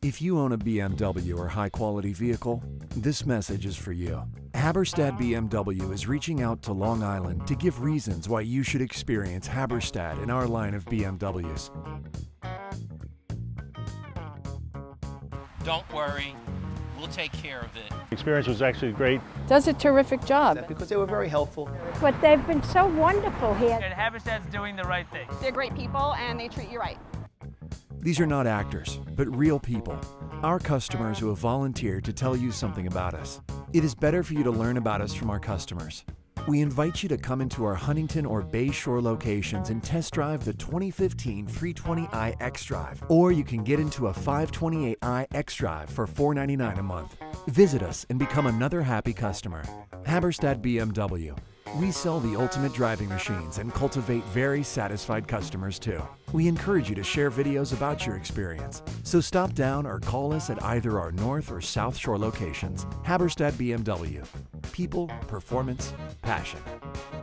If you own a BMW or high-quality vehicle, this message is for you. Haberstad BMW is reaching out to Long Island to give reasons why you should experience Haberstad in our line of BMWs. Don't worry, we'll take care of it. The experience was actually great. Does a terrific job. Because they were very helpful. But they've been so wonderful here. And Haberstad's doing the right thing. They're great people and they treat you right. These are not actors, but real people. Our customers who have volunteered to tell you something about us. It is better for you to learn about us from our customers. We invite you to come into our Huntington or Bay Shore locations and test drive the 2015 320i xDrive, or you can get into a 528i xDrive for $499 a month. Visit us and become another happy customer. Haberstad BMW. We sell the ultimate driving machines and cultivate very satisfied customers too. We encourage you to share videos about your experience. So stop down or call us at either our North or South Shore locations. Haberstad BMW. People, performance, passion.